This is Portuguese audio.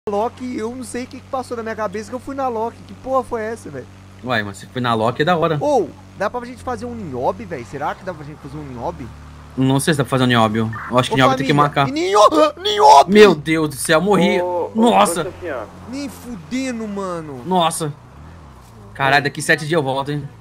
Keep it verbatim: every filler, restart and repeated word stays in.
Loki, eu não sei o que, que passou na minha cabeça que eu fui na Loki. Que porra foi essa, velho? Uai, mas você foi na Loki é da hora. Ou, dá pra gente fazer um niobe, velho? Será que dá pra gente fazer um niobe? Não sei se dá pra fazer um nióbio. Eu acho que Ô, nióbio tem que família, marcar. e Nio- Niobe! Meu Deus do céu, morri. Ô, ô, Nossa, ô, Chefinha, Nem fudendo, mano. nossa. Caralho, daqui sete dias eu volto, hein.